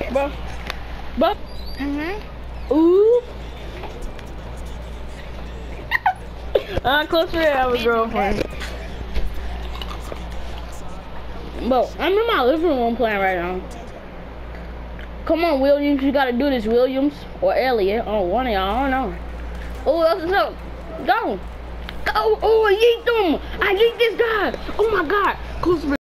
Bro. Bro. Ooh. Close to have a girlfriend. Bro, I'm in my living room playing right now. Come on, Williams, you gotta do this, Williams or Elliot. Oh, one of y'all, I don't know. Oh, that's up. Go. Go. Oh, I yeet them. I yeet this guy. Oh my God. Close